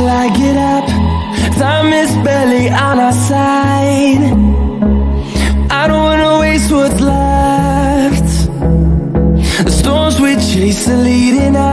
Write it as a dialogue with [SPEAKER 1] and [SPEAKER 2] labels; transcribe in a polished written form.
[SPEAKER 1] till I get up. Time is barely on our side. I don't wanna waste what's left. The storms we chase are leading us.